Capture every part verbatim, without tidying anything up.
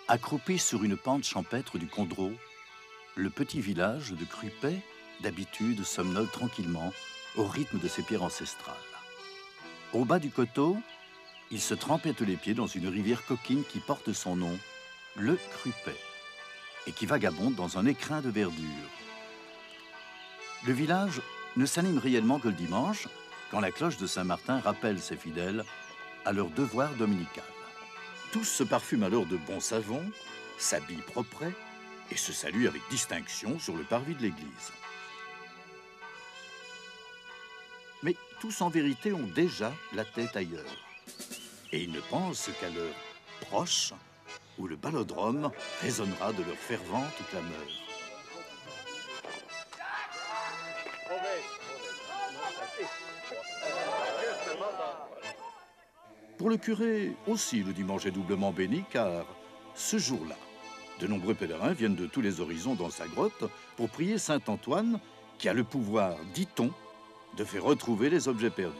Accroupi sur une pente champêtre du Condro, le petit village de Crupet, d'habitude, somnole tranquillement au rythme de ses pierres ancestrales. Au bas du coteau, il se trempette les pieds dans une rivière coquine qui porte son nom, le Crupet, et qui vagabonde dans un écrin de verdure. Le village ne s'anime réellement que le dimanche, quand la cloche de Saint-Martin rappelle ses fidèles à leur devoir dominical. Tous se parfument alors de bon savon, s'habillent propret et se saluent avec distinction sur le parvis de l'église. Mais tous en vérité ont déjà la tête ailleurs. Et ils ne pensent qu'à leur proche, où le ballodrome résonnera de leur fervente clameur. Pour le curé aussi, le dimanche est doublement béni, car ce jour-là, de nombreux pèlerins viennent de tous les horizons dans sa grotte pour prier saint Antoine, qui a le pouvoir, dit-on, de faire retrouver les objets perdus.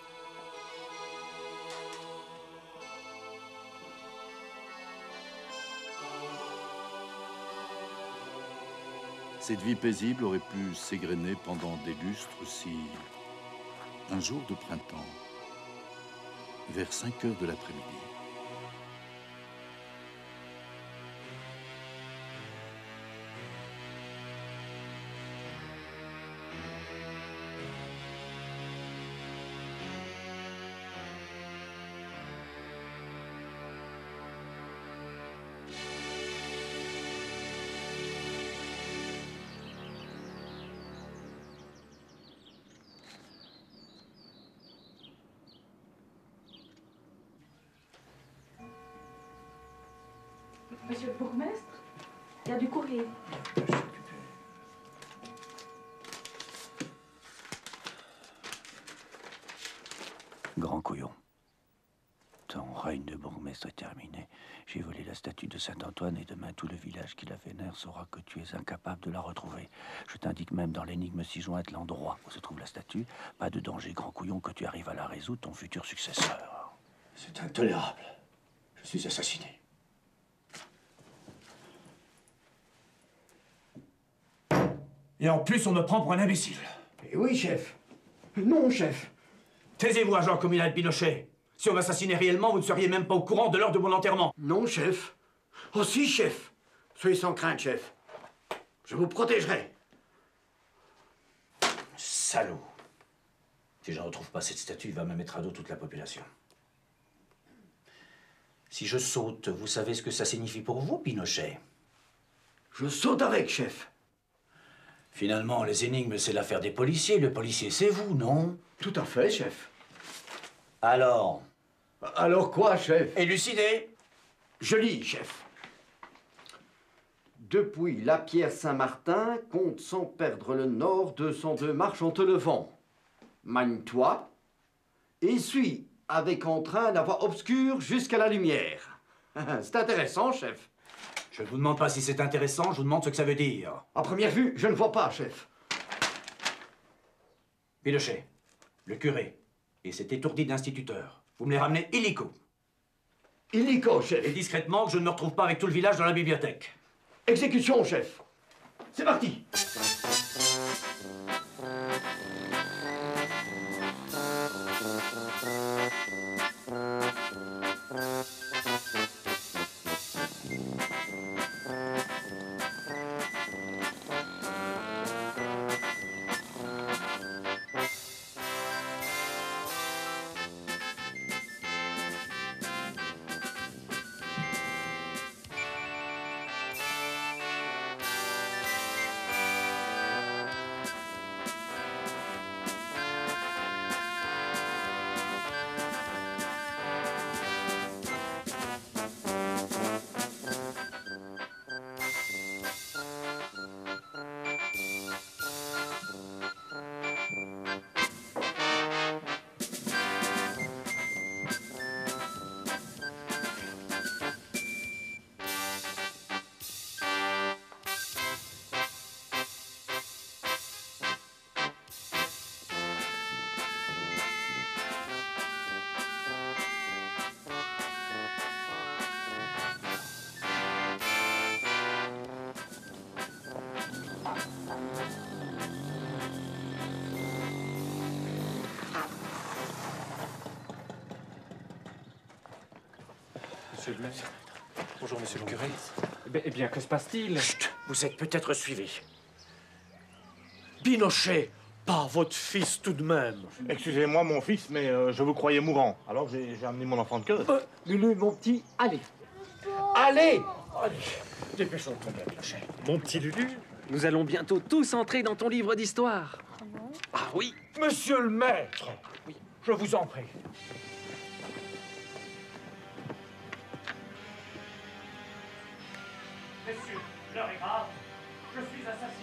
Cette vie paisible aurait pu s'égrener pendant des lustres si, un jour de printemps, vers cinq heures de l'après-midi, Monsieur le bourgmestre, il y a du courrier. Grand couillon, ton règne de bourgmestre est terminé. J'ai volé la statue de Saint-Antoine et demain tout le village qui la vénère saura que tu es incapable de la retrouver. Je t'indique même dans l'énigme ci-jointe l'endroit où se trouve la statue. Pas de danger, grand couillon, que tu arrives à la résoudre, ton futur successeur. C'est intolérable. Je suis assassiné. Et en plus, on me prend pour un imbécile. Eh oui, chef. Non, chef. Taisez-vous, agent communal Pinochet. Si on m'assassinait réellement, vous ne seriez même pas au courant de l'heure de mon enterrement. Non, chef. Oh si, chef. Soyez sans crainte, chef. Je vous protégerai. Salaud. Si je ne retrouve pas cette statue, il va me mettre à dos toute la population. Si je saute, vous savez ce que ça signifie pour vous, Pinochet? Je saute avec, chef. Finalement, les énigmes, c'est l'affaire des policiers. Le policier, c'est vous, non? Tout à fait, chef. Alors? Alors quoi, chef? Élucidez. Je lis, chef. Depuis la pierre Saint-Martin, compte sans perdre le nord, deux cent deux marches en te levant. Magne-toi et suis avec entrain la voie obscure jusqu'à la lumière. C'est intéressant, chef. Je ne vous demande pas si c'est intéressant, je vous demande ce que ça veut dire. À première vue, je ne vois pas, chef. Pinochet, le curé et cet étourdi d'instituteur, vous me les ramenez illico. Illico, chef. Et discrètement, que je ne me retrouve pas avec tout le village dans la bibliothèque. Exécution, chef. C'est parti. Monsieur le maire. Bonjour, monsieur le curé. Eh bien, eh bien que se passe-t-il? Chut! Vous êtes peut-être suivi. Binochet, pas votre fils tout de même. Excusez-moi, mon fils, mais euh, je vous croyais mourant. Alors j'ai j'ai amené mon enfant de cœur. Euh, Lulu, mon petit, allez. Allez! Allez, dépêchons-nous, Binochet. Mon petit Lulu, nous allons bientôt tous entrer dans ton livre d'histoire. Ah bon? Ah oui. Monsieur le maître, oui, je vous en prie. Messieurs, l'heure est grave. Je suis assassiné.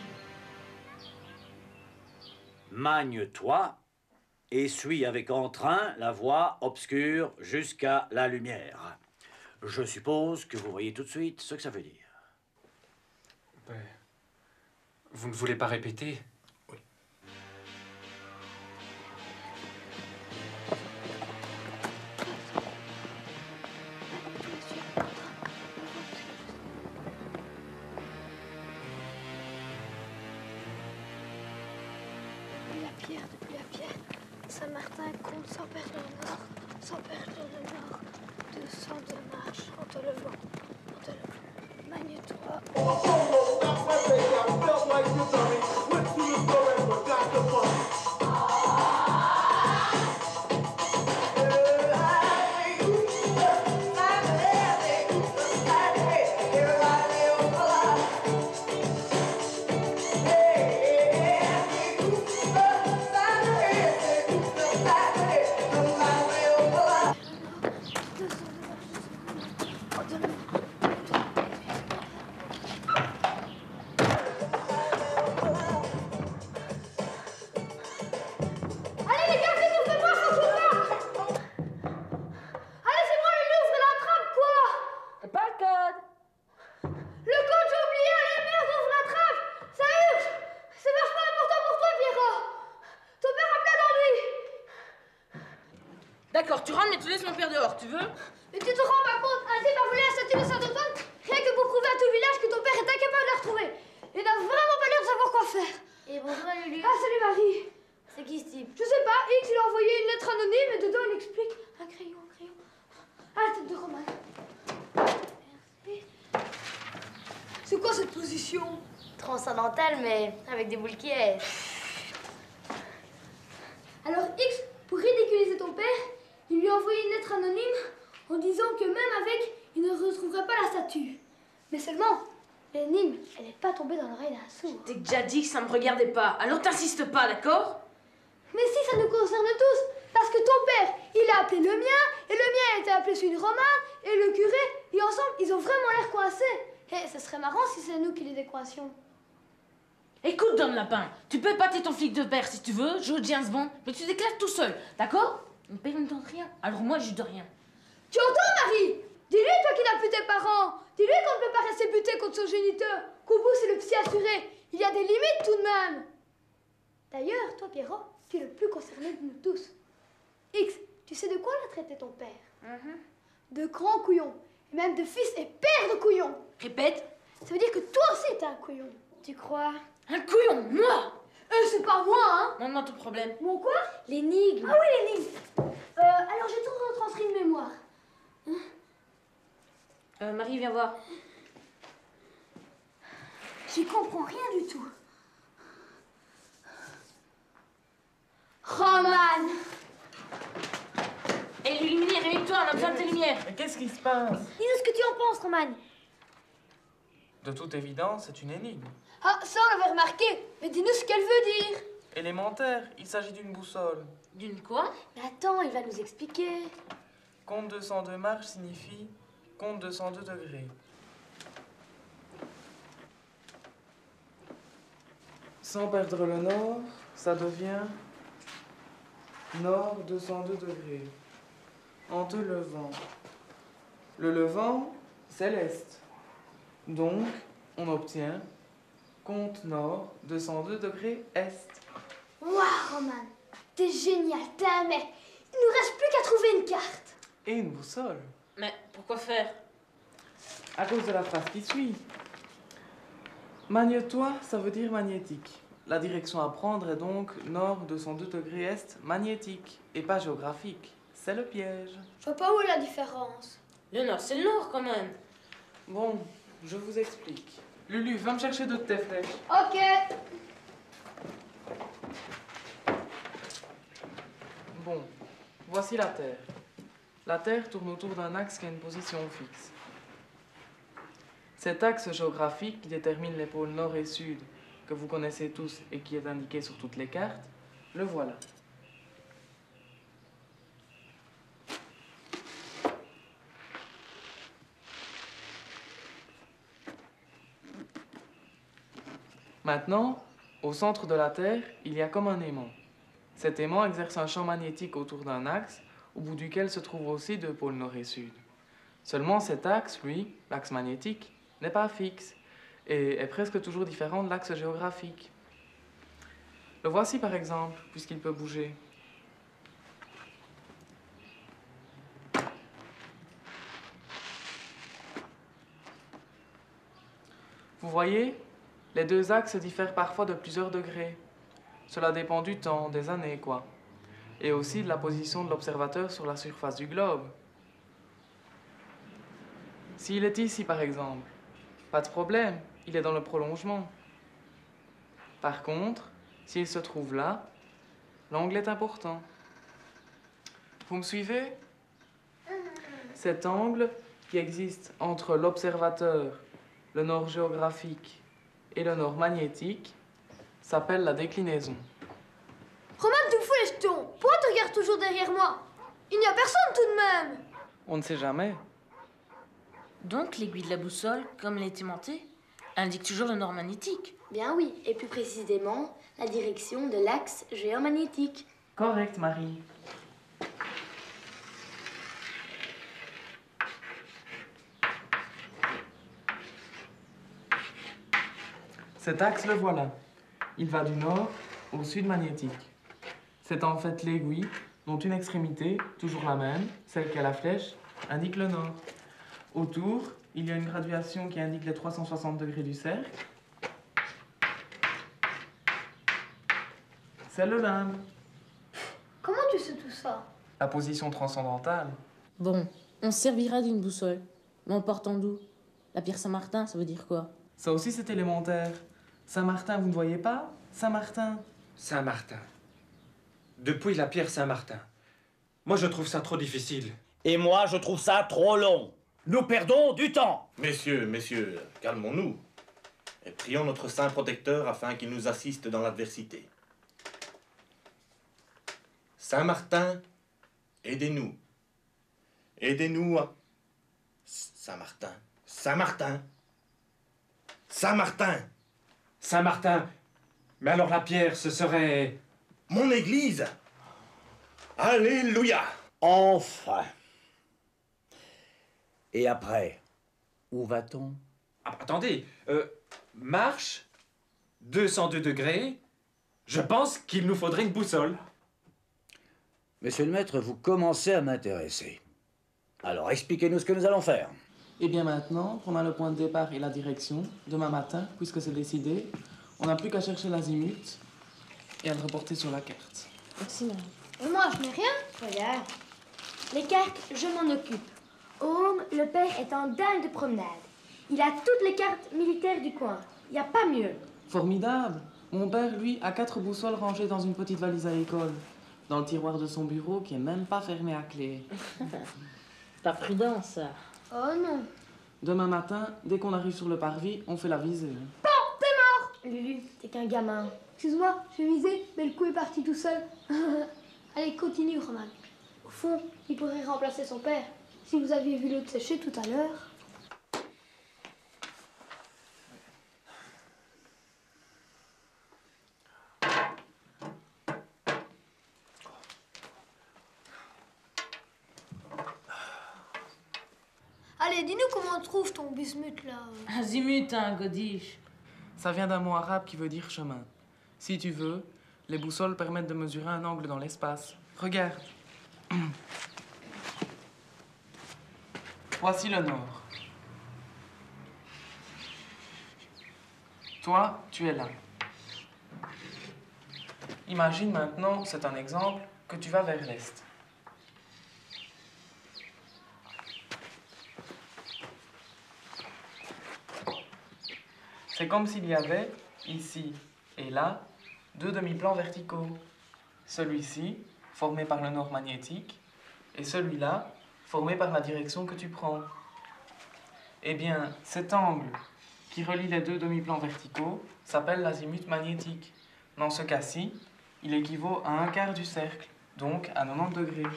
Magne-toi et suis avec entrain la voie obscure jusqu'à la lumière. Je suppose que vous voyez tout de suite ce que ça veut dire. Ben, vous ne voulez pas répéter? Oui. Depuis la pierre, depuis la pierre, Saint-Martin compte sans perdre le nord, sans perdre le nord, deux cents de marche en te levant, en te levant. Magne-toi. D'accord, tu rentres mais tu laisses mon père dehors, tu veux? Mais tu te rends pas compte, un type a volé la statue de Saint-Antoine rien que pour prouver à tout le village que ton père est incapable de la retrouver. Il n'a vraiment pas l'air de savoir quoi faire. Et bonjour Lulu. Ah, salut Marie. C'est qui ce type? Je sais pas, X il a envoyé une lettre anonyme et dedans il explique. Un crayon, un crayon. Ah, tête de Roman. Merci. C'est quoi cette position? Transcendantale, mais avec des boules qui est. Alors X, pour ridiculiser ton père, il lui a envoyé une lettre anonyme en disant que même avec, il ne retrouverait pas la statue. Mais seulement, l'énigme, elle n'est pas tombée dans l'oreille d'un sourd. T'es déjà dit que ça me regardait pas, alors t'insistes pas, d'accord? Mais si, ça nous concerne tous, parce que ton père, il a appelé le mien, et le mien a été appelé celui de Roman, et le curé, et ensemble, ils ont vraiment l'air coincés. Et ce serait marrant si c'est nous qui les décoincions. Écoute, Don Lapin, tu peux épater ton flic de père si tu veux, jouer au James Bond, mais tu t'éclates tout seul, d'accord? Mon père ne tente rien, alors moi je de rien. Tu entends, Marie? Dis-lui, toi qui n'as plus tes parents. Dis-lui qu'on ne peut pas rester buté contre son géniteur. Qu'au bout, c'est le psy assuré. Il y a des limites tout de même. D'ailleurs, toi, Pierrot, tu es le plus concerné de nous tous. X, tu sais de quoi l'a traité ton père? Mm-hmm. De grand couillon. Et même de fils et père de couillon. Répète. Ça veut dire que toi aussi, t'es un couillon. Tu crois? Un couillon, moi? Euh, c'est pas moi, hein? Montre-moi ton problème. Mon quoi? L'énigme. Ah oui, l'énigme. Euh, alors j'ai tout retranscrit de mémoire. Hein? Euh, Marie, viens voir. J'y comprends rien du tout. Roman! Et l'illuminer, réveille-toi, on a besoin de tes lumières. Mais qu'est-ce qui se passe? Dis-nous ce que tu en penses, Roman. De toute évidence, c'est une énigme. Ah, ça on l'avait remarqué. Mais dis-nous ce qu'elle veut dire. Élémentaire, il s'agit d'une boussole. D'une quoi? Mais attends, il va nous expliquer. Compte deux cent deux marches signifie compte deux cent deux degrés. Sans perdre le nord, ça devient nord deux cent deux degrés. En te levant. Le levant, c'est l'est. Donc, on obtient compte nord deux cent deux degrés est. Waouh, Roman. T'es génial, t'es un mec. Il nous reste plus qu'à trouver une carte. Et une boussole. Mais pourquoi faire? À cause de la phrase qui suit. Magne-toi, ça veut dire magnétique. La direction à prendre est donc nord deux cent deux degrés est magnétique et pas géographique. C'est le piège. Je vois pas où est la différence. Le nord, c'est le nord quand même. Bon, je vous explique. Lulu, va me chercher deux de tes flèches. Ok. Bon, voici la Terre. La Terre tourne autour d'un axe qui a une position fixe. Cet axe géographique qui détermine les pôles nord et sud, que vous connaissez tous et qui est indiqué sur toutes les cartes, le voilà. Maintenant, au centre de la Terre, il y a comme un aimant. Cet aimant exerce un champ magnétique autour d'un axe, au bout duquel se trouvent aussi deux pôles nord et sud. Seulement cet axe, lui, l'axe magnétique, n'est pas fixe et est presque toujours différent de l'axe géographique. Le voici par exemple, puisqu'il peut bouger. Vous voyez, les deux axes diffèrent parfois de plusieurs degrés. Cela dépend du temps, des années, quoi. Et aussi de la position de l'observateur sur la surface du globe. S'il est ici, par exemple, pas de problème, il est dans le prolongement. Par contre, s'il se trouve là, l'angle est important. Vous me suivez? Cet angle qui existe entre l'observateur, le nord géographique et le nord magnétique s'appelle la déclinaison. Roman, tu me fous les jetons. Pourquoi tu regardes toujours derrière moi? Il n'y a personne tout de même. On ne sait jamais. Donc l'aiguille de la boussole, comme elle est aimantée, indique toujours le nord magnétique. Bien oui, et plus précisément, la direction de l'axe géomagnétique. Correct, Marie. Cet axe, le voilà. Il va du nord au sud magnétique. C'est en fait l'aiguille dont une extrémité, toujours la même, celle qui a la flèche, indique le nord. Autour, il y a une graduation qui indique les trois cent soixante degrés du cercle. C'est le limbe. Comment tu sais tout ça? La position transcendantale. Bon, on se servira d'une boussole. Mais en partant d'où? La pierre Saint-Martin, ça veut dire quoi? Ça aussi, c'est élémentaire. Saint-Martin, vous ne voyez pas? Saint-Martin. Saint-Martin. Depuis la pierre Saint-Martin. Moi, je trouve ça trop difficile. Et moi, je trouve ça trop long. Nous perdons du temps. Messieurs, messieurs, calmons-nous. Et prions notre saint protecteur afin qu'il nous assiste dans l'adversité. Saint-Martin, aidez-nous. Aidez-nous à... Saint-Martin. Saint-Martin. Saint-Martin. Saint-Martin. Mais alors la pierre, ce serait... Mon église. Alléluia. Enfin. Et après, où va-t-on? Ah, attendez, euh, marche, deux cent deux degrés, je pense qu'il nous faudrait une boussole. Monsieur le maître, vous commencez à m'intéresser. Alors, expliquez-nous ce que nous allons faire. Et bien maintenant, qu'on a le point de départ et la direction, demain matin, puisque c'est décidé, on n'a plus qu'à chercher l'azimut et à le reporter sur la carte. Merci, Marie. Et moi, je n'ai rien. Regarde. Les cartes, je m'en occupe. Home, le père est en dingue de promenade. Il a toutes les cartes militaires du coin. Il n'y a pas mieux. Formidable. Mon père, lui, a quatre boussoles rangées dans une petite valise à école, dans le tiroir de son bureau qui est même pas fermé à clé. Pas prudent, ça. Oh non. Demain matin, dès qu'on arrive sur le parvis, on fait la visée. Bon, t'es mort. Lulu, t'es qu'un gamin. Excuse-moi, j'ai visé, mais le coup est parti tout seul. Allez, continue, Roman. Au fond, il pourrait remplacer son père. Si vous aviez vu l'autre sécher tout à l'heure. Allez, dis-nous comment on trouve ton bismuth, là. Azimut, hein, Godiche. Ça vient d'un mot arabe qui veut dire chemin. Si tu veux, les boussoles permettent de mesurer un angle dans l'espace. Regarde. Voici le nord. Toi, tu es là. Imagine maintenant, c'est un exemple, que tu vas vers l'est. C'est comme s'il y avait, ici et là, deux demi-plans verticaux. Celui-ci, formé par le nord magnétique, et celui-là, formé par la direction que tu prends. Eh bien, cet angle qui relie les deux demi-plans verticaux s'appelle l'azimut magnétique. Dans ce cas-ci, il équivaut à un quart du cercle, donc à quatre-vingt-dix degrés.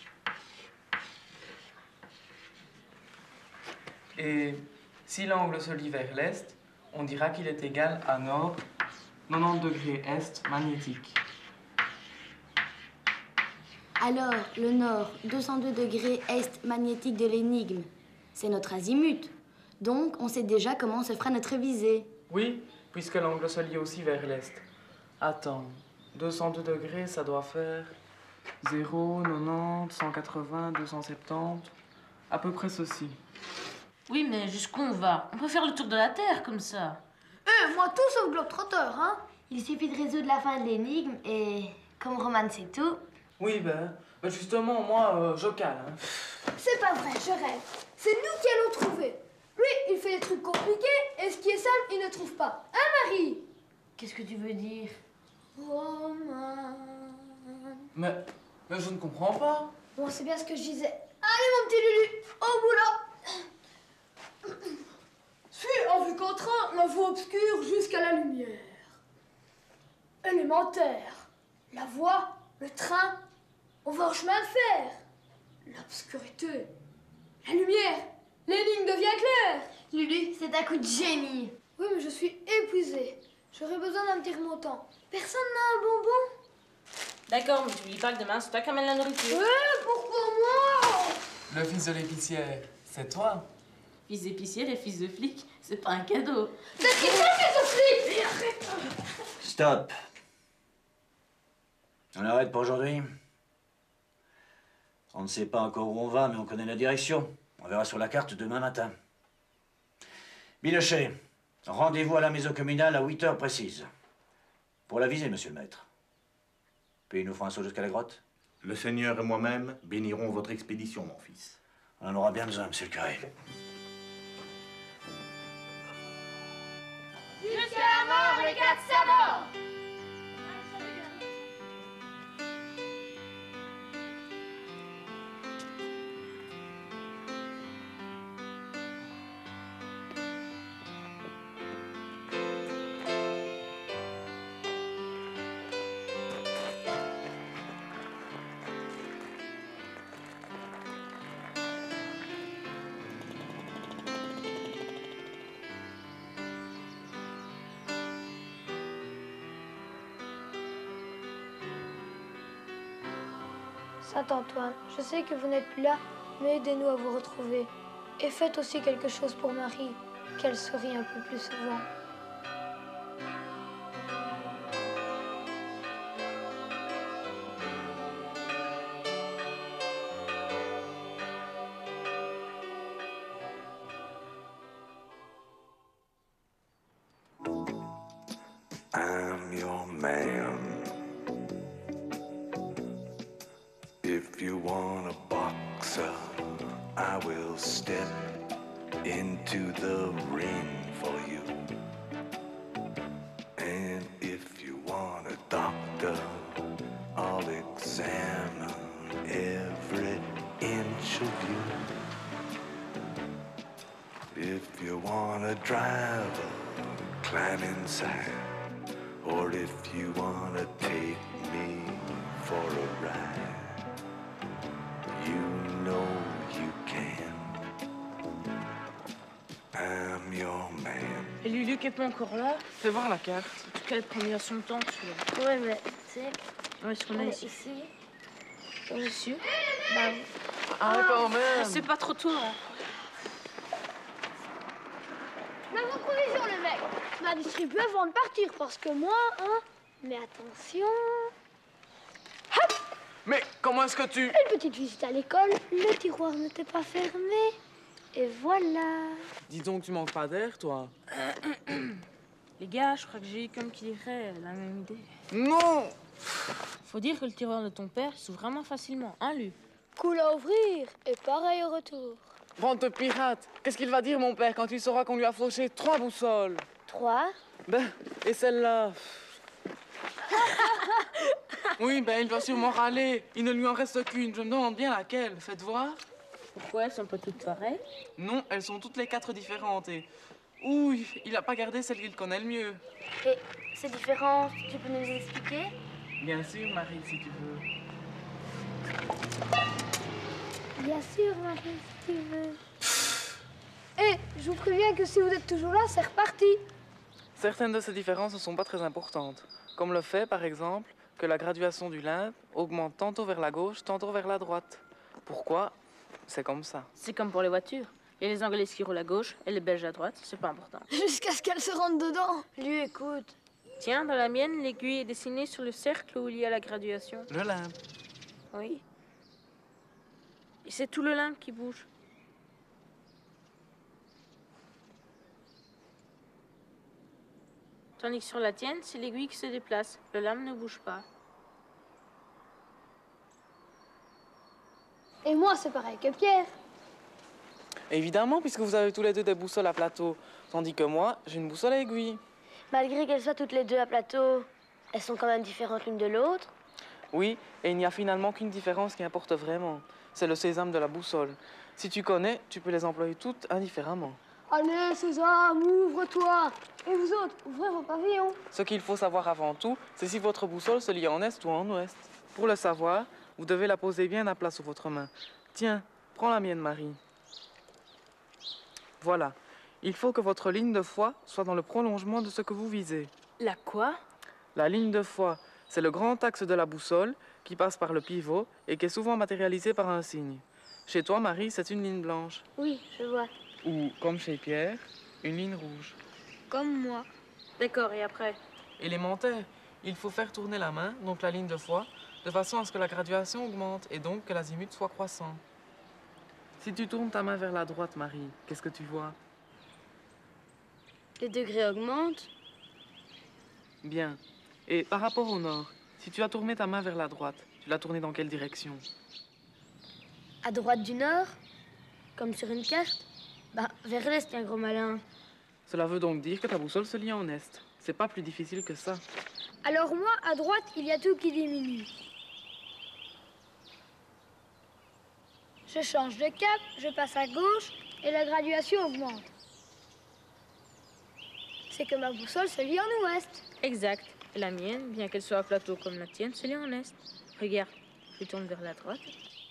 Et si l'angle se lit vers l'est, on dira qu'il est égal à nord quatre-vingt-dix degrés est magnétique. Alors, le nord deux cent deux degrés est magnétique de l'énigme, c'est notre azimut. Donc, on sait déjà comment se fera notre visée. Oui, puisque l'angle se lie aussi vers l'est. Attends, deux cent deux degrés, ça doit faire zéro, quatre-vingt-dix, cent quatre-vingts, deux cent soixante-dix, à peu près ceci. Oui, mais jusqu'où on va? On peut faire le tour de la Terre comme ça. Eh, moi tout sauf globe-trotteur, hein. Il suffit de résoudre la fin de l'énigme et, comme Roman sait tout... Oui, ben, ben justement, moi, euh, je cale. Hein. C'est pas vrai, je rêve. C'est nous qui allons trouver. Lui, il fait des trucs compliqués et ce qui est simple, il ne trouve pas. Hein, Marie? Qu'est-ce que tu veux dire? Roman... Mais, mais je ne comprends pas. Bon, c'est bien ce que je disais. Allez, mon petit Lulu, au boulot. Suis en vue qu'en train la voie obscure jusqu'à la lumière. Élémentaire. La voie, le train, on va au chemin de fer. L'obscurité, la lumière, l'énigme devient claire. Lulu, c'est un coup de génie. Oui, mais je suis épuisée. J'aurais besoin d'un petit remontant. Personne n'a un bonbon? D'accord, mais tu dis pas que demain c'est toi qui amène la nourriture. Ouais, pourquoi moi? Le fils de l'épicière, c'est toi. Fils d'épicier et fils de flic, c'est pas un cadeau. C'est qui ça, fils de flic? Arrête. Stop. On arrête pour aujourd'hui. On ne sait pas encore où on va, mais on connaît la direction. On verra sur la carte demain matin. Binochet, rendez-vous à la maison communale à huit heures précises. Pour la visée, monsieur le maître. Puis il nous faut un saut jusqu'à la grotte. Le Seigneur et moi-même bénirons votre expédition, mon fils. On en aura bien besoin, monsieur le curé. Jusqu'à la mort, les quatre sabords. Saint-Antoine, je sais que vous n'êtes plus là, mais aidez-nous à vous retrouver. Et faites aussi quelque chose pour Marie, qu'elle sourie un peu plus souvent. I'm your man. If you want a boxer, I will step into the ring for you. And if you want a doctor, I'll examine every inch of you. If you want a driver, climb inside. Or if you want to take me for a ride, you know you can. I'm your man. Et Lulu qui est pas encore là? Fais voir la carte. En tout cas, elle prend bien son temps, tu vois. Ouais, mais tu sais, Où est-ce qu'on on est est ici? ici. Dessus. Bah, Ah, quand même. C'est pas trop tôt, hein. la provision, le mec. M'a distribué avant de partir, parce que moi, hein. Mais attention. Hop! Mais comment est-ce que tu... Une petite visite à l'école, le tiroir n'était pas fermé. Et voilà. Dis donc, tu manques pas d'air, toi. Les gars, je crois que j'ai eu, comme qui dirait, la même idée. Non! Faut dire que le tiroir de ton père s'ouvre vraiment facilement, hein, Lu? Cool à ouvrir, et pareil au retour. Vente pirate. Qu'est-ce qu'il va dire, mon père, quand il saura qu'on lui a fauché trois boussoles? Trois. Ben, et celle-là? Oui, ben il va sûrement râler. Il ne lui en reste qu'une. Je me demande bien laquelle. Faites voir. Pourquoi elles sont pas toutes pareilles? Non, elles sont toutes les quatre différentes et... Ouh, il a pas gardé celle qu'il connaît le mieux. Et ces différences, tu peux nous les expliquer? Bien sûr, Marie, si tu veux. Bien sûr, Marie, si tu veux. Eh, je vous préviens que si vous êtes toujours là, c'est reparti. Certaines de ces différences ne sont pas très importantes. Comme le fait, par exemple, que la graduation du limbe augmente tantôt vers la gauche, tantôt vers la droite. Pourquoi? C'est comme ça. C'est comme pour les voitures. Il y a les Anglais qui roulent à gauche et les Belges à droite, c'est pas important. Jusqu'à ce qu'elle se rentre dedans. Lui, écoute. Tiens, dans la mienne, l'aiguille est dessinée sur le cercle où il y a la graduation. Le limbe. Oui. Et c'est tout le limbe qui bouge. Tandis que sur la tienne, c'est l'aiguille qui se déplace. Le limbe ne bouge pas. Et moi, c'est pareil que Pierre. Évidemment, puisque vous avez tous les deux des boussoles à plateau. Tandis que moi, j'ai une boussole à aiguille. Malgré qu'elles soient toutes les deux à plateau, elles sont quand même différentes l'une de l'autre. Oui, et il n'y a finalement qu'une différence qui importe vraiment. C'est le sésame de la boussole. Si tu connais, tu peux les employer toutes indifféremment. Allez, Sésame, ouvre-toi. Et vous autres, ouvrez vos pavillons. Ce qu'il faut savoir avant tout, c'est si votre boussole se lie en est ou en ouest. Pour le savoir, vous devez la poser bien à plat sous votre main. Tiens, prends la mienne, Marie. Voilà. Il faut que votre ligne de foi soit dans le prolongement de ce que vous visez. La quoi? La ligne de foi, c'est le grand axe de la boussole qui passe par le pivot et qui est souvent matérialisé par un signe. Chez toi, Marie, c'est une ligne blanche. Oui, je vois. Ou, comme chez Pierre, une ligne rouge. Comme moi. D'accord, et après? Élémentaire. Il faut faire tourner la main, donc la ligne de foi, de façon à ce que la graduation augmente et donc que l'azimut soit croissant. Si tu tournes ta main vers la droite, Marie, qu'est-ce que tu vois? Les degrés augmentent. Bien. Et par rapport au nord, si tu as tourné ta main vers la droite, tu l'as tournée dans quelle direction? À droite du nord, comme sur une carte. Bah, vers l'est, un gros malin. Cela veut donc dire que ta boussole se lie en est. C'est pas plus difficile que ça. Alors moi, à droite, il y a tout qui diminue. Je change de cap, je passe à gauche et la graduation augmente. C'est que ma boussole se lie en ouest. Exact. Et la mienne, bien qu'elle soit à plateau comme la tienne, se lie en est. Regarde, je tourne vers la droite.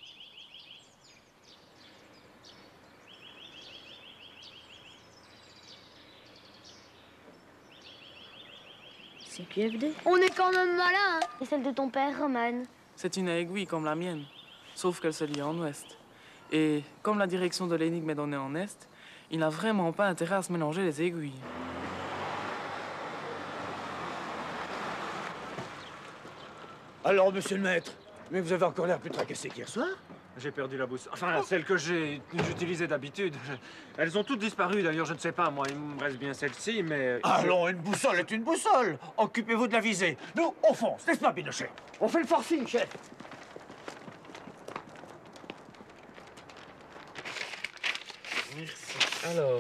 C'est Q F D. On est quand même malin, hein? Et celle de ton père, Roman? C'est une aiguille comme la mienne, sauf qu'elle se lie en ouest. Et comme la direction de l'énigme est donnée en est, il n'a vraiment pas intérêt à se mélanger les aiguilles. Alors, monsieur le maître, mais vous avez encore l'air plus tracassé qu'hier soir? J'ai perdu la boussole. Enfin, celle que j'ai j'utilisais d'habitude. Elles ont toutes disparu, d'ailleurs, je ne sais pas. Moi, il me reste bien celle-ci, mais... Allons, une boussole est une boussole. Occupez-vous de la visée. Nous, on fonce, n'est-ce pas, Pinochet? On fait le forcing, chef. Merci. Alors,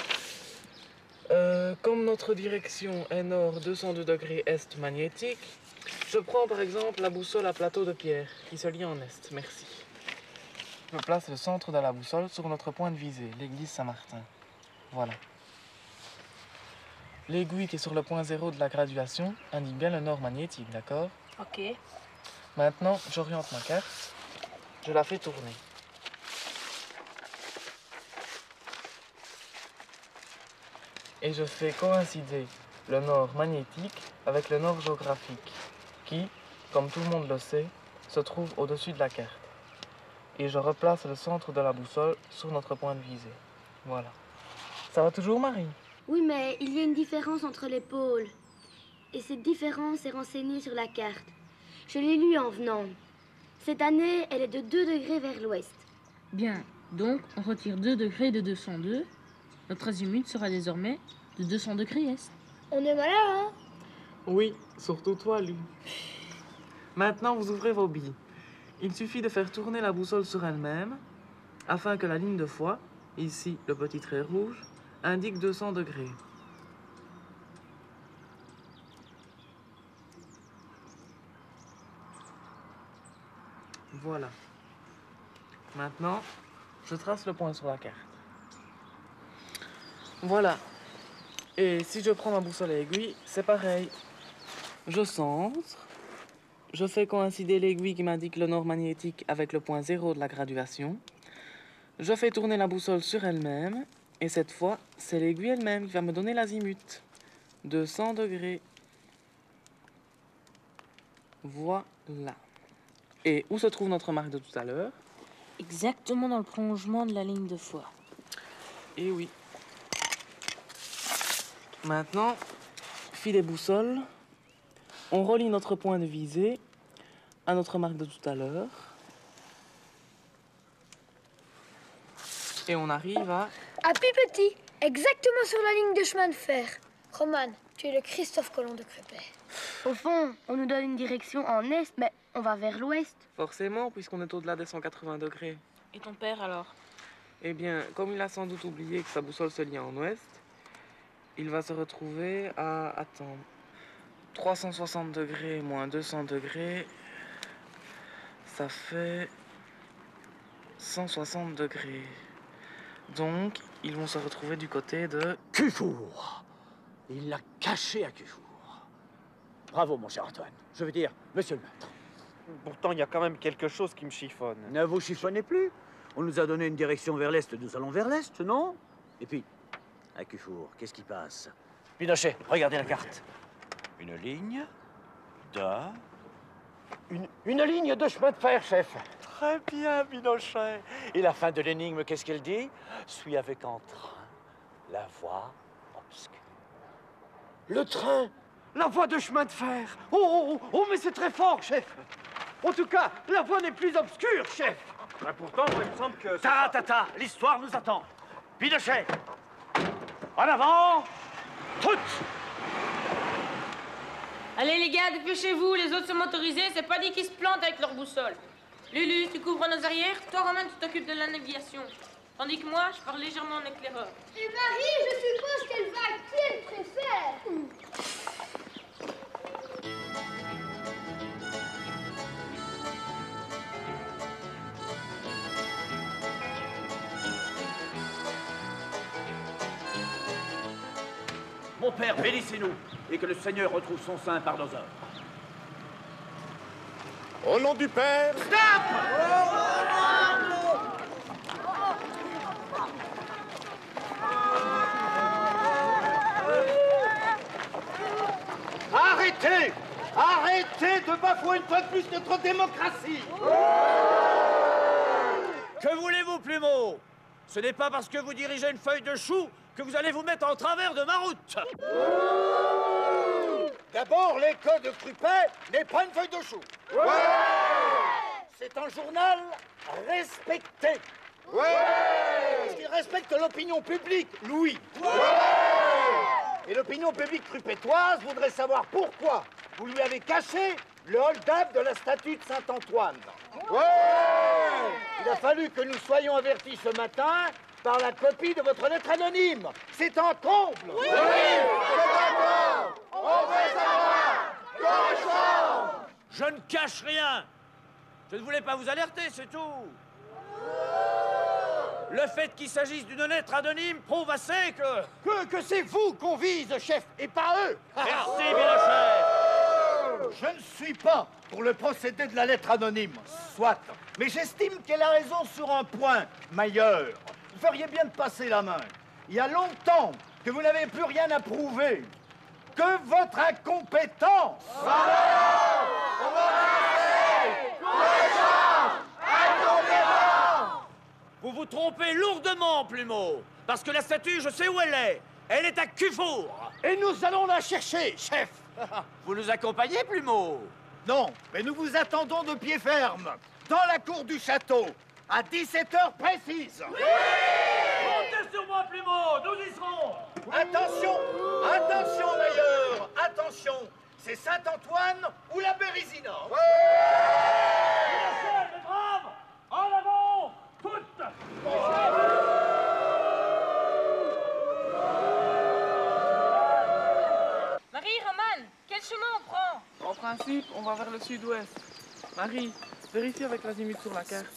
euh, comme notre direction est nord deux cent deux degrés est magnétique, je prends par exemple la boussole à plateau de pierre qui se lie en est. Merci. Je place le centre de la boussole sur notre point de visée, l'église Saint-Martin. Voilà. L'aiguille qui est sur le point zéro de la graduation indique bien le nord magnétique, d'accord? Ok. Maintenant, j'oriente ma carte, je la fais tourner. Et je fais coïncider le nord magnétique avec le nord géographique, qui, comme tout le monde le sait, se trouve au-dessus de la carte. Et je replace le centre de la boussole sur notre point de visée. Voilà. Ça va toujours, Marie? Oui, mais il y a une différence entre les pôles. Et cette différence est renseignée sur la carte. Je l'ai lue en venant. Cette année, elle est de deux degrés vers l'ouest. Bien, donc on retire deux degrés de deux cent deux. Notre azimut sera désormais de deux cents degrés est. On est malin, hein? Oui, surtout toi, lui. Maintenant, vous ouvrez vos billes. Il suffit de faire tourner la boussole sur elle-même afin que la ligne de foi, ici le petit trait rouge, indique deux cents degrés. Voilà. Maintenant, je trace le point sur la carte. Voilà. Et si je prends ma boussole à aiguille, c'est pareil. Je centre, je fais coïncider l'aiguille qui m'indique le nord magnétique avec le point zéro de la graduation. Je fais tourner la boussole sur elle-même, et cette fois, c'est l'aiguille elle-même qui va me donner l'azimut. deux cents degrés. Voilà. Et où se trouve notre marque de tout à l'heure? Exactement dans le prolongement de la ligne de foi. Eh oui. Maintenant, filet boussole, on relie notre point de visée à notre marque de tout à l'heure. Et on arrive à... À Pipeti, exactement sur la ligne de chemin de fer. Roman, tu es le Christophe Colomb de Crupet. Au fond, on nous donne une direction en est, mais on va vers l'ouest. Forcément, puisqu'on est au-delà des cent quatre-vingts degrés. Et ton père alors? Eh bien, comme il a sans doute oublié que sa boussole se lie en ouest, il va se retrouver à... Attends... trois cent soixante degrés moins deux cents degrés, ça fait cent soixante degrés. Donc, ils vont se retrouver du côté de... Cufour. Il l'a caché à Cufour. Bravo, mon cher Antoine. Je veux dire, monsieur le maître. Pourtant, il y a quand même quelque chose qui me chiffonne. Ne vous chiffonnez plus. On nous a donné une direction vers l'est, nous allons vers l'est, non? Et puis, à Cufour, qu'est-ce qui passe? Pinochet, regardez la carte. Une ligne de... Une, une ligne de chemin de fer, chef. Très bien, Pinochet. Et la fin de l'énigme, qu'est-ce qu'elle dit? Suis avec entrain la voie obscure. Le train, la voie de chemin de fer. Oh, oh, oh, oh, mais c'est très fort, chef. En tout cas, la voie n'est plus obscure, chef. Ben pourtant, il me semble que... Taratata, l'histoire nous attend. Pinochet, en avant, toutes. Allez les gars, dépêchez-vous, les autres sont motorisés, c'est pas dit qu'ils se plantent avec leur boussole. Lulu, tu couvres nos arrières, toi Romain, tu t'occupes de la navigation. Tandis que moi, je pars légèrement en éclaireur. Et Marie, je suppose qu'elle va à qui elle préfère. Mon père, bénissez-nous, et que le Seigneur retrouve son sein par nos œuvres. Au nom du Père... Arrêtez! Arrêtez de bafouer une fois de plus notre démocratie! Que voulez-vous, Plumeau? Ce n'est pas parce que vous dirigez une feuille de chou que vous allez vous mettre en travers de ma route. D'abord, l'école de Crupet n'est pas une feuille de chou. Ouais. C'est un journal respecté. Ouais. Parce qu'il respecte l'opinion publique, Louis. Ouais. Et l'opinion publique crupétoise voudrait savoir pourquoi vous lui avez caché le hold-up de la statue de Saint-Antoine. Ouais. Il a fallu que nous soyons avertis ce matin par la copie de votre lettre anonyme. C'est un comble. Oui, oui, c'est un comble. On veut savoir qu'on change. Je ne cache rien. Je ne voulais pas vous alerter, c'est tout. Le fait qu'il s'agisse d'une lettre anonyme prouve assez que... Que, que c'est vous qu'on vise, chef, et pas eux. Merci, Pinochet. Je ne suis pas pour le procédé de la lettre anonyme, soit. Mais j'estime qu'elle a raison sur un point, Mailleur. Vous feriez bien de passer la main. Il y a longtemps que vous n'avez plus rien à prouver. Que votre incompétence. Vous vous trompez lourdement, Plumeau. Parce que la statue, je sais où elle est. Elle est à Cufour. Et nous allons la chercher, chef. Vous nous accompagnez, Plumeau? Non, mais nous vous attendons de pied ferme, dans la cour du château, à dix-sept heures précises. Oui! Montez sur moi, Plumeau, nous y serons. Attention, attention, Mailleur, attention. C'est Saint-Antoine ou la Bérésina. Oui! Les braves, en avant, toutes. Marie, Roman, quel chemin on prend? En principe, on va vers le sud-ouest. Marie, Vérifie avec l'azimut sur la carte.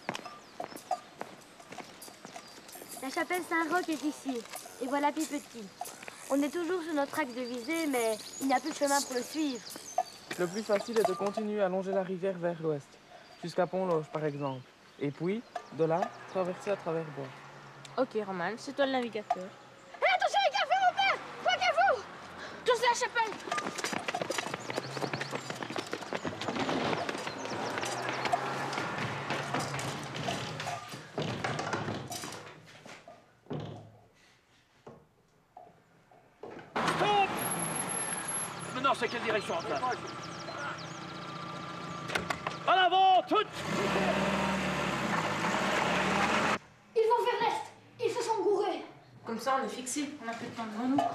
La chapelle Saint-Roch est ici. Et voilà Pipetit. On est toujours sur notre axe de visée, mais il n'y a plus de chemin pour le suivre. Le plus facile est de continuer à longer la rivière vers l'ouest, jusqu'à Pont-Loge par exemple. Et puis, de là, traverser à travers bois. Ok, Roman, c'est toi le navigateur. Hé, hey, attention les cafés, mon père! Braquez-vous! Tous à la chapelle! Stop! Maintenant, c'est quelle direction en place? En avant, toutes! Ils vont vers l'est. Ils se sont gourés. Comme ça, on est fixé. On a plus de temps devant nous.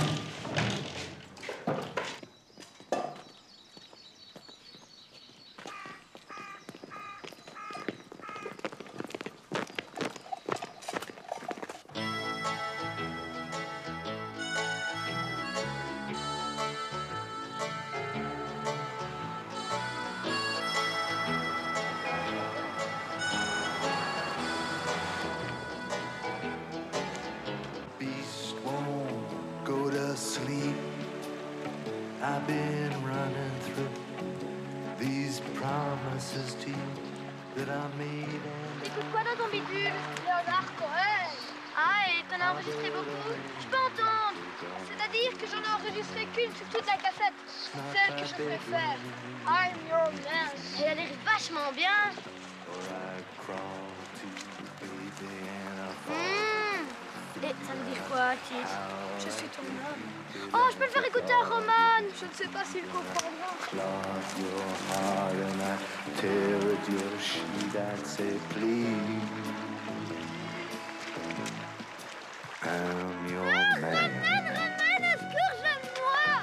Beast won't go to sleep. I've been running through these promises to you that I made. T'écoutes quoi dans ton bidule? Léonard Cohen. Ah, et t'en as enregistré beaucoup? Je peux entendre. C'est-à-dire que j'en ai enregistré qu'une sur toute la cassette. Celle que je préfère. I'm your man. Elle a l'air vachement bien. Mmh. Et ça veut dire quoi, Kit? Je suis ton homme. Oh, je peux le faire écouter à Roman. Je ne sais pas s'il comprendra. Cloth your heart and I tear at your sheet. I'd say, please, I'm your man. Roman, Roman, au secours, j'aime-moi.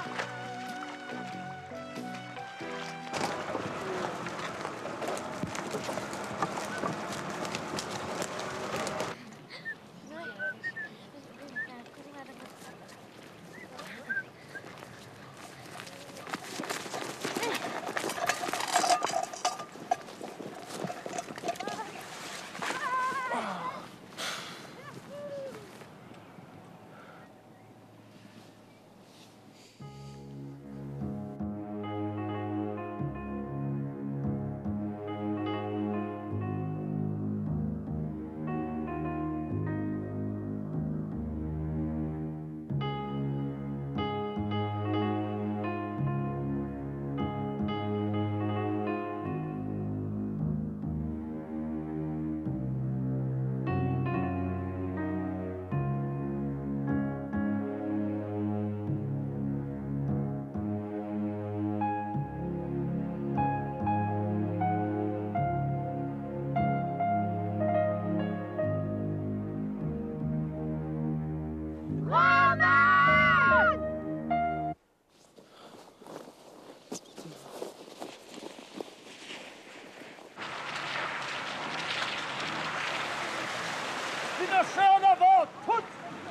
Pinochet en avant, toutes!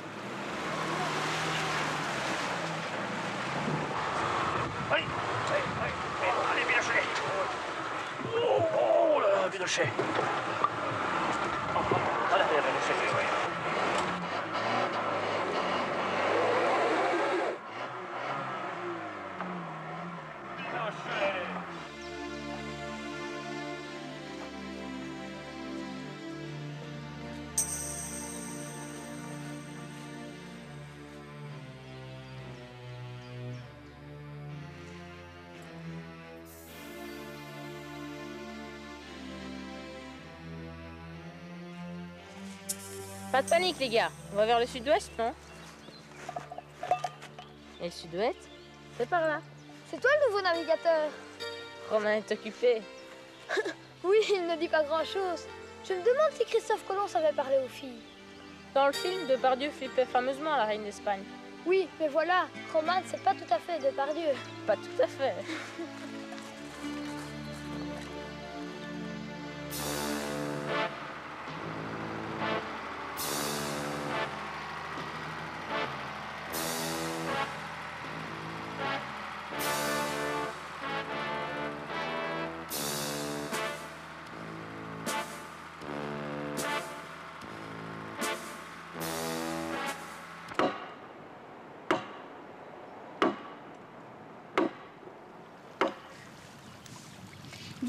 Allez, allez, allez, allez, Pinochet! Oh, oh là, Pinochet! Oh, oh, allez, allez, Pinochet! Pas de panique, les gars. On va vers le sud-ouest, non? Et le sud-ouest, c'est par là. C'est toi le nouveau navigateur? Romain est occupé. Oui, il ne dit pas grand-chose. Je me demande si Christophe Colomb savait parler aux filles. Dans le film, Depardieu flippait fameusement la reine d'Espagne. Oui, mais voilà, Roman, c'est pas tout à fait Depardieu. Pas tout à fait.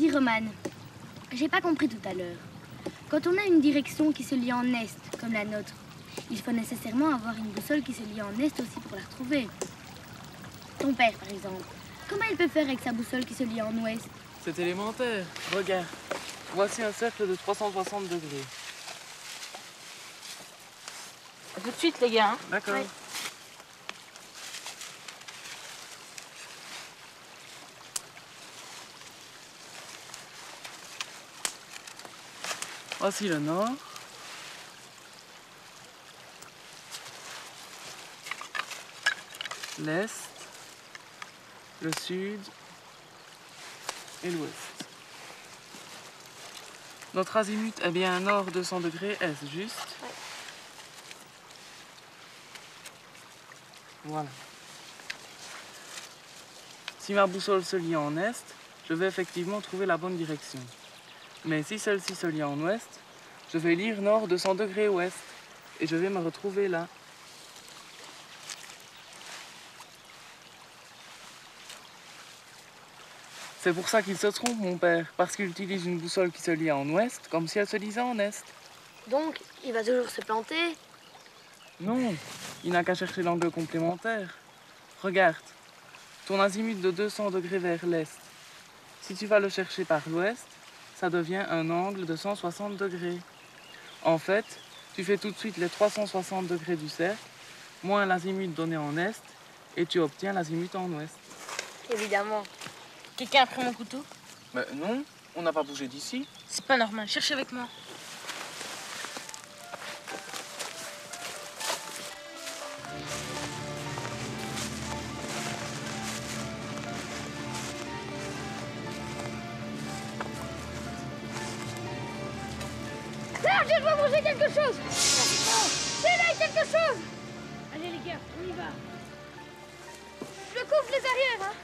Dis, Romane, j'ai pas compris tout à l'heure. Quand on a une direction qui se lie en est, comme la nôtre, il faut nécessairement avoir une boussole qui se lie en est aussi pour la retrouver. Ton père, par exemple, comment il peut faire avec sa boussole qui se lie en ouest? C'est élémentaire. Regarde. Voici un cercle de trois cent soixante degrés. À tout de suite, les gars. Hein. D'accord. Ouais. Voici le nord. L'est, le sud et l'ouest. Notre azimut est bien nord deux cents degrés, est juste. Ouais. Voilà. Si ma boussole se lie en est, je vais effectivement trouver la bonne direction. Mais si celle-ci se lie en ouest, je vais lire nord deux cents degrés ouest et je vais me retrouver là. C'est pour ça qu'il se trompe, mon père, parce qu'il utilise une boussole qui se lie en ouest, comme si elle se lisait en est. Donc, il va toujours se planter? Non, il n'a qu'à chercher l'angle complémentaire. Regarde, ton azimut de deux cents degrés vers l'est. Si tu vas le chercher par l'ouest, ça devient un angle de cent soixante degrés. En fait, tu fais tout de suite les trois cent soixante degrés du cercle, moins l'azimut donné en est, et tu obtiens l'azimut en ouest. Évidemment. Quelqu'un a pris mon couteau? Mais non, on n'a pas bougé d'ici. C'est pas normal, cherche avec moi. Serge, je dois manger quelque chose. C'est là quelque chose. Allez les gars, on y va. Je couvre les arrières, hein.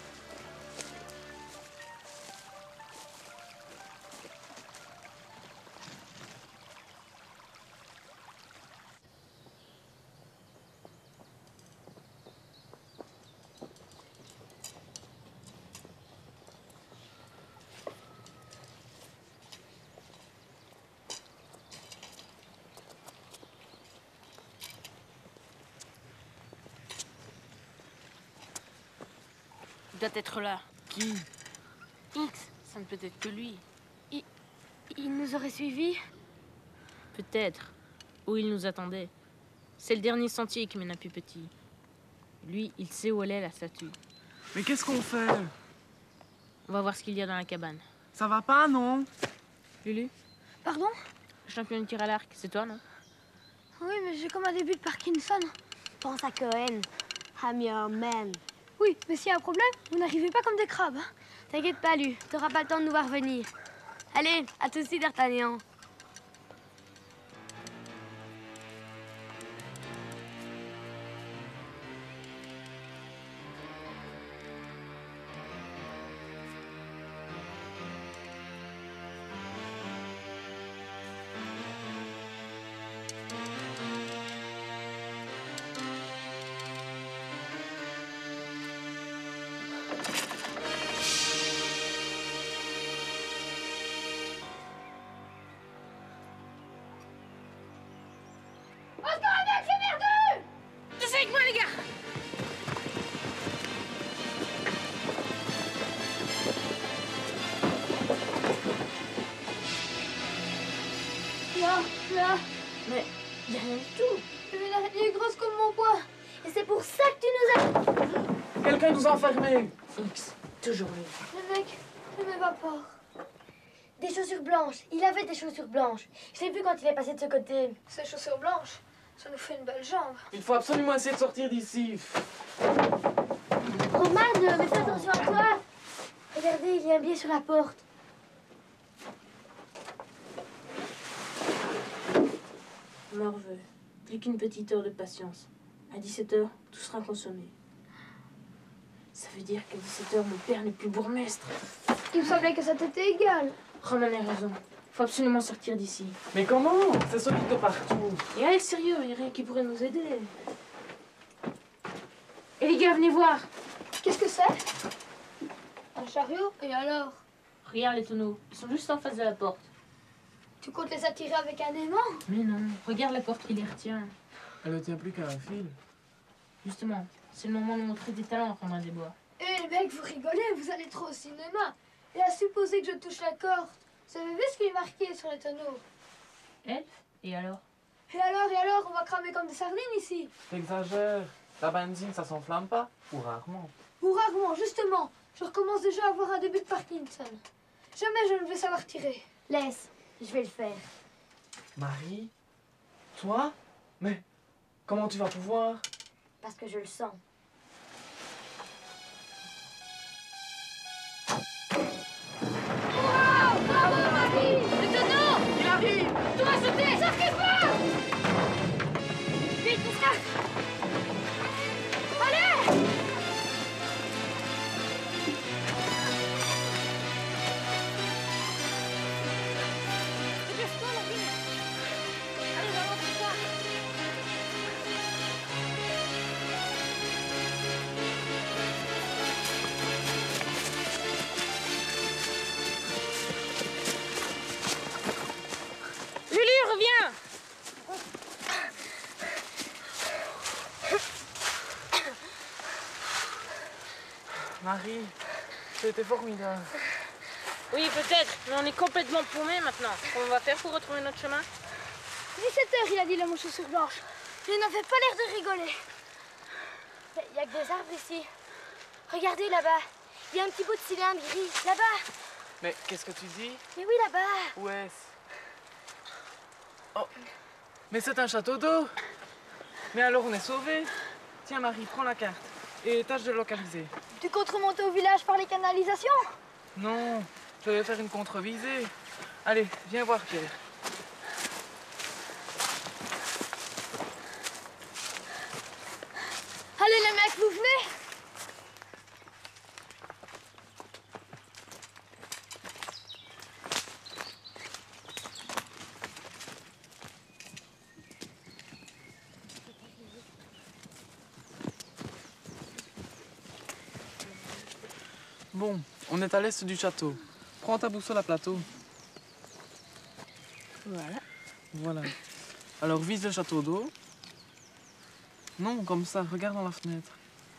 Il doit être là. Qui? X, ça ne peut être que lui. Il, il nous aurait suivis? Peut-être. Ou il nous attendait. C'est le dernier sentier qui mène à plus petit. Lui, il sait où elle est, la statue. Mais qu'est-ce qu'on fait? On va voir ce qu'il y a dans la cabane. Ça va pas, non? Lulu? Pardon? Le champion de tir à l'arc, c'est toi, non? Oui, mais j'ai comme un début de Parkinson. Pense à Cohen. I'm your man. Oui, mais s'il y a un problème, vous n'arrivez pas comme des crabes. Hein. T'inquiète pas, Lu. T'auras pas le temps de nous voir venir. Allez, à tout de suite, D'Artagnan. Avec moi, les gars! Là, là. Mais il y a rien du tout. Mais l'araignée est grosse comme mon poids. Et c'est pour ça que tu nous as... Quelqu'un nous a enfermés. X, toujours lui. Le mec, je m'évapore. Des chaussures blanches. Il avait des chaussures blanches. Je l'ai vu quand il est passé de ce côté. Ces chaussures blanches, ça nous fait une belle jambe. Il faut absolument essayer de sortir d'ici. Romane, mais fais attention à toi. Regardez, il y a un billet sur la porte. Morveux, plus qu'une petite heure de patience. À dix-sept heures, tout sera consommé. Ça veut dire qu'à dix-sept heures, mon père n'est plus bourgmestre. Il me semblait que ça t'était égal. Roman a raison. Faut absolument sortir d'ici. Mais comment? C'est solide de partout. Et allez, sérieux, il y a rien qui pourrait nous aider. Et les gars, venez voir. Qu'est-ce que c'est? Un chariot? Et alors? Regarde les tonneaux, ils sont juste en face de la porte. Tu comptes les attirer avec un aimant? Mais non, regarde la corde qui les retient. Elle ne tient plus qu'à un fil. Justement, c'est le moment de montrer des talents, Romain des Bois. Eh mec, vous rigolez, vous allez trop au cinéma. Et à supposer que je touche la corde, vous avez vu ce qui est marqué sur les tonneaux? Elfe? Et alors? Et alors, et alors, on va cramer comme des sardines ici. T'exagères. La benzine, ça s'enflamme pas? Ou rarement? Ou rarement, justement. Je recommence déjà à avoir un début de Parkinson. Jamais je ne vais savoir tirer. Laisse, je vais le faire. Marie? Toi? Mais comment tu vas pouvoir? Parce que je le sens. Wow, bravo Marie! Le tonneau! Il arrive! Tu vas sauter! Sortez pas! Vite, Gustave! Allez! Dépêche-toi, Marie! Allez, maman, c'est toi! Lulu, reviens! Marie, c'était formidable. Oui, peut-être, mais on est complètement paumés maintenant. Comment on va faire pour retrouver notre chemin? dix-sept heures, il a dit l'homme aux chaussures blanches. Il n'avait pas l'air de rigoler. Il n'y a que des arbres ici. Regardez là-bas. Il y a un petit bout de cylindre gris. Là-bas. Mais qu'est-ce que tu dis? Mais oui, là-bas. Où est-ce? Oh, mais c'est un château d'eau. Mais alors on est sauvés. Tiens Marie, prends la carte et tâche de localiser. Tu comptes remonter au village par les canalisations? Non, je vais faire une contre-visée. Allez, viens voir Pierre. Allez les mecs, vous venez? Bon, on est à l'est du château. Prends ta boussole à plateau. Voilà. Voilà. Alors vise le château d'eau. Non, comme ça, regarde dans la fenêtre.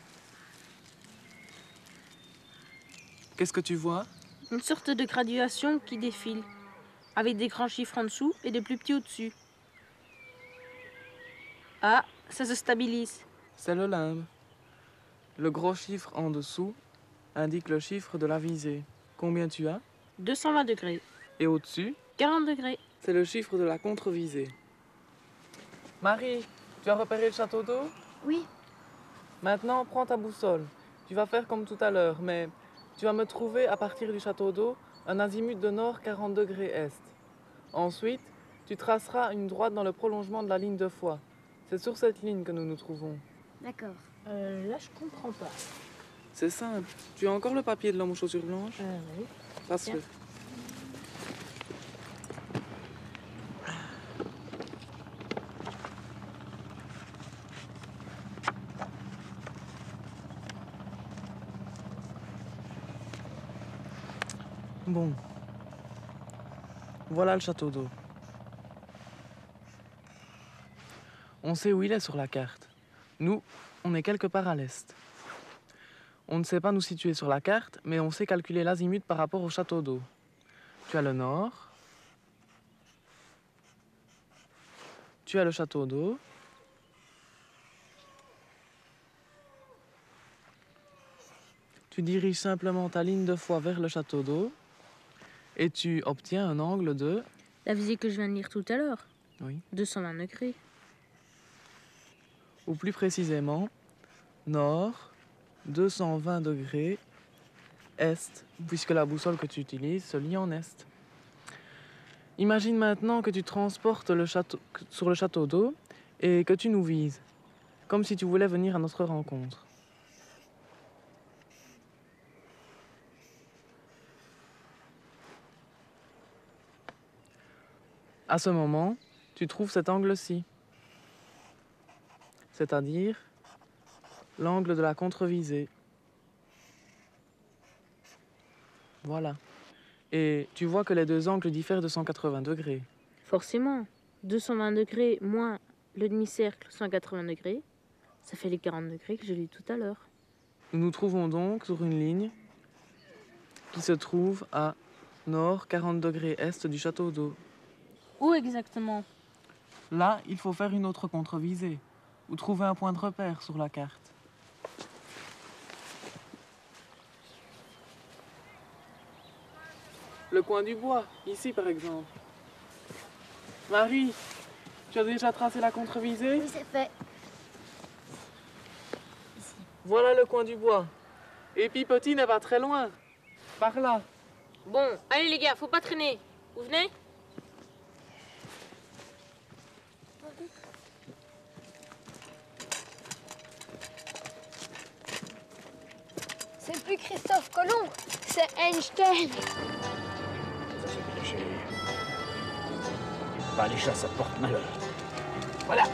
Qu'est-ce que tu vois? Une sorte de graduation qui défile, avec des grands chiffres en dessous et des plus petits au-dessus. Ah, ça se stabilise. C'est le limbe. Le gros chiffre en dessous indique le chiffre de la visée. Combien tu as? deux cent vingt degrés. Et au-dessus? quarante degrés. C'est le chiffre de la contre-visée. Marie, tu as repéré le château d'eau? Oui. Maintenant, prends ta boussole. Tu vas faire comme tout à l'heure, mais tu vas me trouver à partir du château d'eau un azimut de nord quarante degrés est. Ensuite, tu traceras une droite dans le prolongement de la ligne de Foix. C'est sur cette ligne que nous nous trouvons. D'accord. Euh, là, je comprends pas. C'est simple. Tu as encore le papier de l'homme aux chaussures blanches? Euh, oui. Passe-le. Tiens. Bon. Voilà le château d'eau. On sait où il est sur la carte. Nous, on est quelque part à l'est. On ne sait pas nous situer sur la carte, mais on sait calculer l'azimut par rapport au château d'eau. Tu as le nord. Tu as le château d'eau. Tu diriges simplement ta ligne de Foix vers le château d'eau et tu obtiens un angle de... La visée que je viens de lire tout à l'heure. Oui. deux cent vingt degrés. Ou plus précisément, nord, deux cent vingt degrés, est, puisque la boussole que tu utilises se lie en est. Imagine maintenant que tu transportes le château, sur le château d'eau et que tu nous vises, comme si tu voulais venir à notre rencontre. À ce moment, tu trouves cet angle-ci, c'est-à-dire l'angle de la contre-visée. Voilà. Et tu vois que les deux angles diffèrent de cent quatre-vingts degrés. Forcément. deux cent vingt degrés moins le demi-cercle cent quatre-vingts degrés, ça fait les quarante degrés que j'ai lu tout à l'heure. Nous nous trouvons donc sur une ligne qui se trouve à nord quarante degrés est du château d'eau. Où exactement? Là, il faut faire une autre contre-visée ou trouver un point de repère sur la carte. Le coin du bois, ici par exemple. Marie, tu as déjà tracé la contre-visée? Oui, c'est fait. Voilà le coin du bois. Et puis Petit n'est pas très loin. Par là. Bon, allez les gars, faut pas traîner. Vous venez? C'est plus Christophe Colomb, c'est Einstein. Ça, c'est Pinochet. Pas les chats, ça porte malheur. Voilà.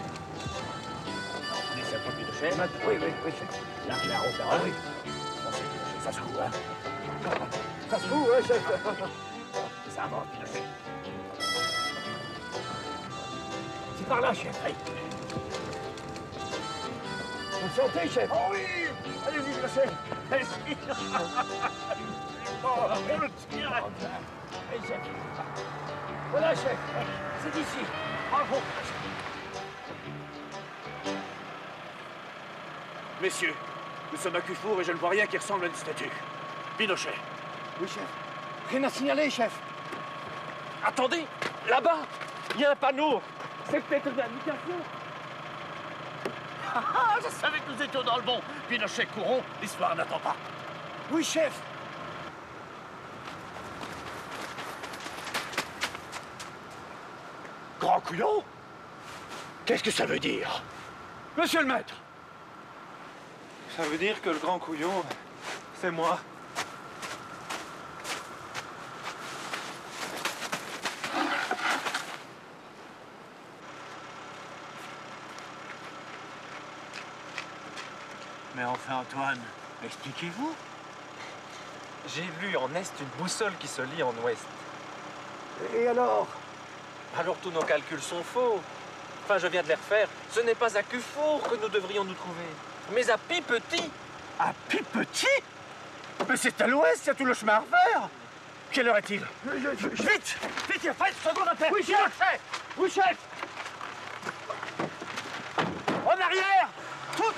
On essaie pas Pinochet. Oui, oui, oui. Là, là, on verra. Oui. On sait Pinochet, ça se fout, hein. Ça se fout, hein, chef. Ça va, Pinochet. C'est par là, chef. Allez. Vous le sentez, chef? Oh oui. Allez-y, Pinochet. Allez-y. Oh, on le tire. Allez, chef. Voilà, chef. C'est d'ici. Bravo. Messieurs, nous sommes à Cufour et je ne vois rien qui ressemble à une statue. Pinochet. Oui, chef. Rien à signaler, chef. Attendez, là-bas, il y a un panneau. C'est peut-être une indication. Ah, je savais que nous étions dans le bon. Pinochet, courons, l'histoire n'attend pas. Oui, chef. Grand couillon? Qu'est-ce que ça veut dire? Monsieur le maître. Ça veut dire que le grand couillon, c'est moi. Mais enfin, Antoine, expliquez-vous. J'ai lu en est une boussole qui se lit en ouest. Et alors? Alors tous nos calculs sont faux. Enfin, je viens de les refaire. Ce n'est pas à Cufour que nous devrions nous trouver, mais à Pipetit. À Pipetit? Mais c'est à l'ouest, il y a tout le chemin à refaire. Quelle heure est-il? Vite! Vite, il y a pas une seconde à perdre. Oui, chef! Oui, chef! En arrière! Toutes!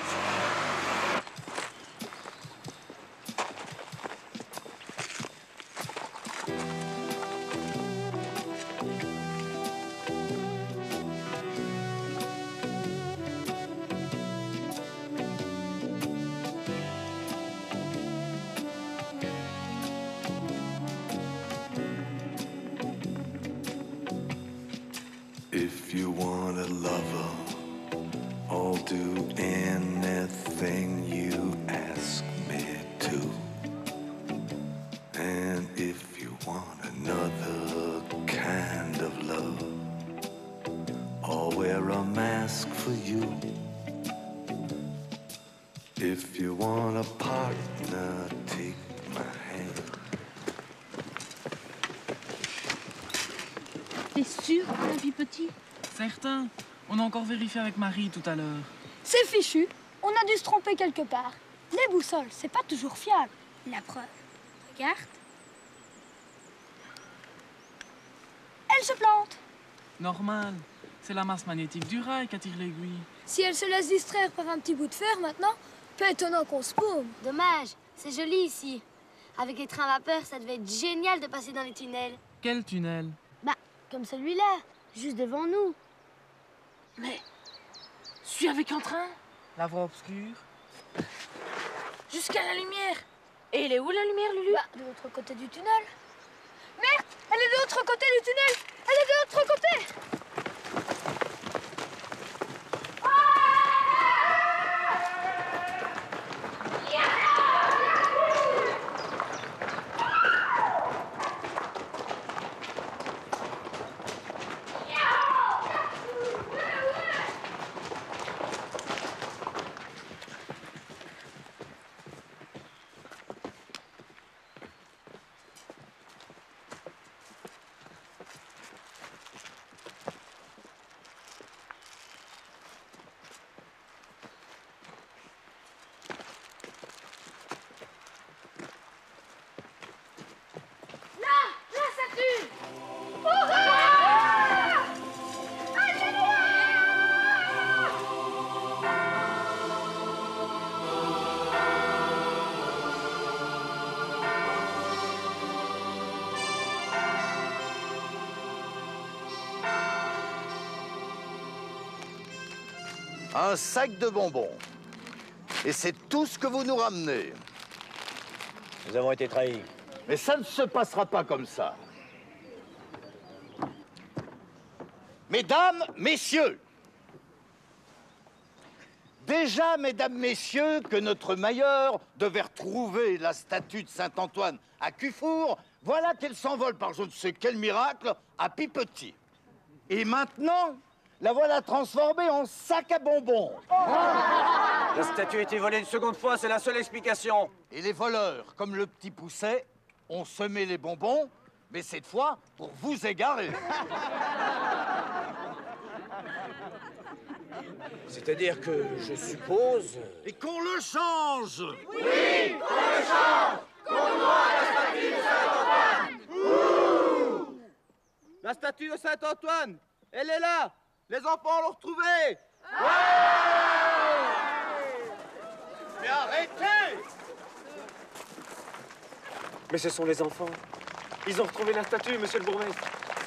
If you want a lover, I'll do anything you ask me to. And if you want another kind of love, I'll wear a mask for you. If you want a partner, take my hand. T'es sûr, mon Pipetit? Certain. On a encore vérifié avec Marie tout à l'heure. C'est fichu, on a dû se tromper quelque part. Les boussoles, c'est pas toujours fiable. La preuve, regarde. Elle se plante. Normal. C'est la masse magnétique du rail qui attire l'aiguille. Si elle se laisse distraire par un petit bout de fer maintenant, peu étonnant qu'on se paume. Dommage, c'est joli ici. Avec les trains vapeur, ça devait être génial de passer dans les tunnels. Quel tunnel? Bah, comme celui-là, juste devant nous. Mais, suis avec un train? La voie obscure. Jusqu'à la lumière. Et elle est où la lumière, Lulu? Bah, de l'autre côté du tunnel. Merde, elle est de l'autre côté du tunnel. Elle est de l'autre côté. Un sac de bonbons. Et c'est tout ce que vous nous ramenez. Nous avons été trahis. Mais ça ne se passera pas comme ça. Mesdames, messieurs, déjà, mesdames, messieurs, que notre Mailleur devait retrouver la statue de Saint-Antoine à Cufour, voilà qu'elle s'envole par je ne sais quel miracle à Pipetit. Et maintenant, la voilà transformée en sac à bonbons. La statue a été volée une seconde fois, c'est la seule explication. Et les voleurs, comme le petit Pousset, ont semé les bonbons, mais cette fois pour vous égarer. C'est-à-dire que je suppose... Et qu'on le change. Oui, qu'on le change. Qu'on noie la statue de Saint-Antoine. Ouh. La statue de Saint-Antoine, elle est là. Les enfants l'ont retrouvée. Ouais. Mais arrêtez. Mais ce sont les enfants. Ils ont retrouvé la statue, monsieur le bourgmestre.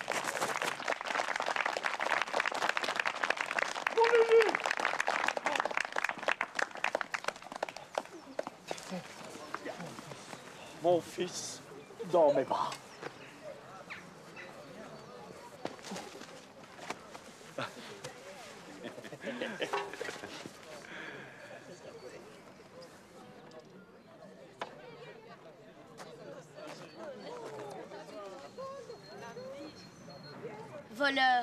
Mon fils, dans mes bras. Voleur.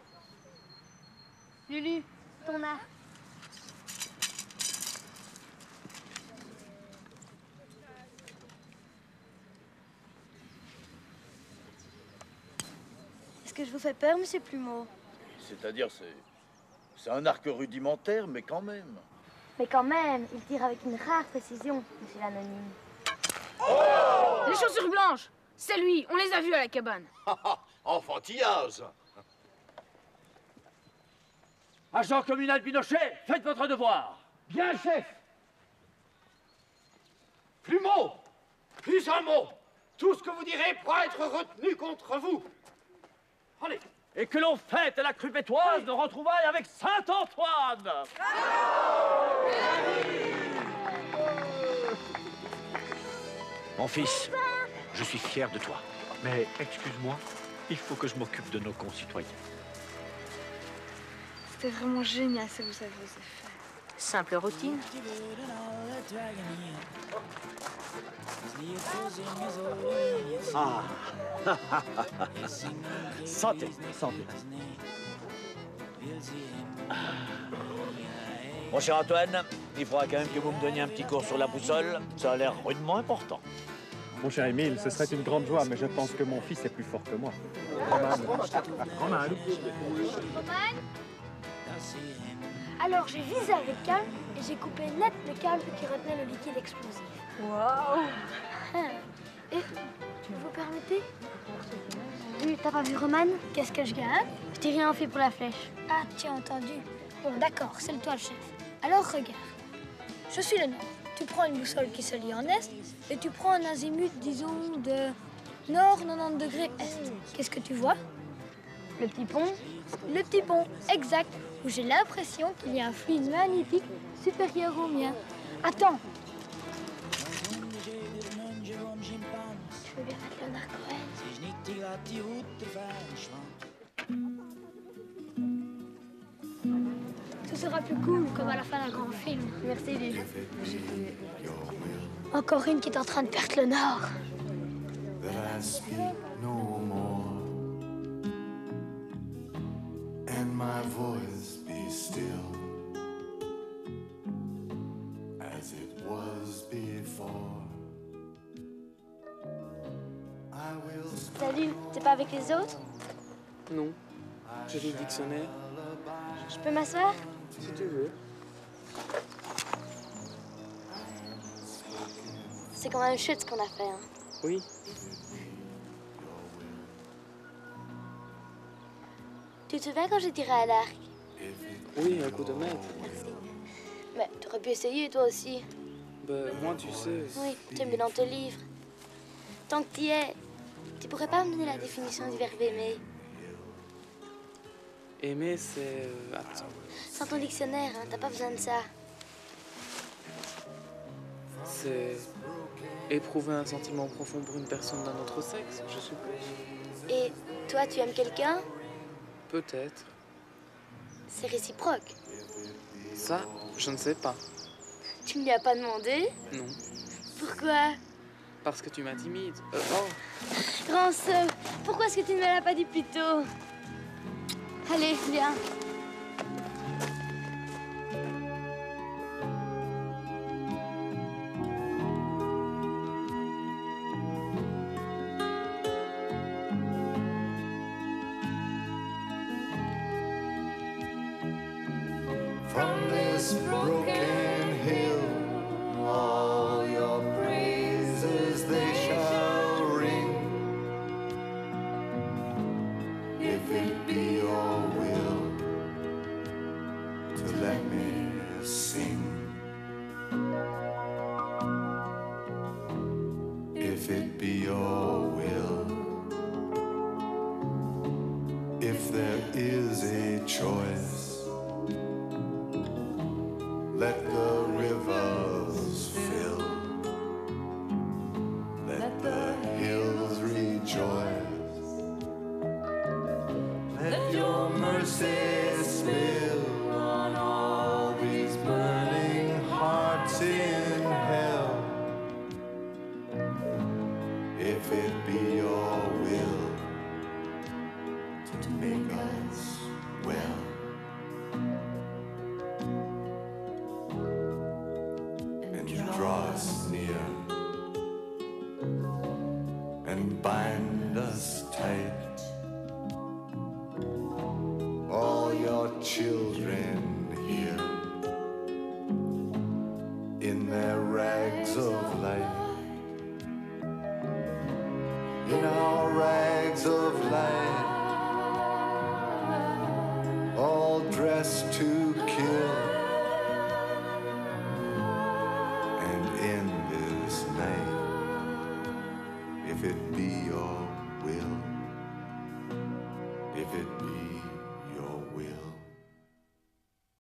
Lulu, ton art. Est-ce que je vous fais peur, monsieur Plumeau? C'est-à-dire, c'est... c'est un arc rudimentaire, mais quand même. Mais quand même, il tire avec une rare précision, monsieur l'anonyme. Oh! Les chaussures blanches! C'est lui, on les a vus à la cabane. Enfantillage! Agent communal Pinochet, faites votre devoir. Bien, chef. Plumeau, plus un mot. Tout ce que vous direz pourra être retenu contre vous. Allez. Et que l'on fête la crue pétoise de retrouvailles avec Saint-Antoine. Mon fils, je suis fier de toi. Mais excuse-moi, il faut que je m'occupe de nos concitoyens. C'était vraiment génial ce que vous avez fait. Simple routine. Ah. Santé, santé. Mon cher Antoine, il faudra quand même que vous me donniez un petit cours sur la boussole. Ça a l'air rudement important. Mon cher Émile, ce serait une grande joie, mais je pense que mon fils est plus fort que moi. Roman. Roman. Roman. Alors j'ai visé avec calme et j'ai coupé net le câble qui retenait le liquide explosif. Waouh. Et, vous permettez? Oui, t'as pas vu Roman? Qu'est-ce que je gagne? Je t'ai rien fait pour la flèche. Ah, tu as entendu. Bon, d'accord, c'est le toi le chef. Alors regarde, je suis le nord. Tu prends une boussole qui se lie en est et tu prends un azimut, disons, de nord quatre-vingt-dix degrés est. Qu'est-ce que tu vois? Le petit pont? Le petit pont, exact, où j'ai l'impression qu'il y a un fluide magnétique supérieur au mien. Attends. Tu veux bien mettre Leonard Cohen? Ce sera plus cool, comme à la fin d'un grand film. Merci, Lily. Encore une qui est en train de perdre le nord. That I speak no more, and my voice be still as it was before. I will. Salut, t'es pas avec les autres? Non. J'ai le dictionnaire. Je peux m'asseoir? Si tu veux. C'est quand même chouette ce qu'on a fait. Hein. Oui. Tu te souviens quand j'ai tiré à l'arc? Oui, un coup de maître. Merci. Mais tu aurais pu essayer toi aussi. Ben, moi, tu sais. Oui, tu aimes bien dans tes livres. Tant que tu y es, tu pourrais pas me donner la définition du verbe aimer? Aimer, c'est... euh, attends. Sans ton dictionnaire, hein, t'as pas besoin de ça. C'est... éprouver un sentiment profond pour une personne d'un autre sexe, je suppose. Et toi, tu aimes quelqu'un? Peut-être. C'est réciproque. Ça, je ne sais pas. Tu ne lui as pas demandé? Non. Pourquoi? Parce que tu m'intimides. Euh, oh. Rançon, pourquoi est-ce que tu ne me l'as pas dit plus tôt? Allez, viens. From this broken hill, all your praises they shall ring. If it be your will to let me sing, if it be your will, if there is a choice, let the rivers fill, let the hills rejoice, let your mercy spill on all these burning hearts in hell. If it be your will to make us well, draw us near and bind us tight. All your children here in their rags of light, in our rags of light, all dressed to kill. If it be your will, if it be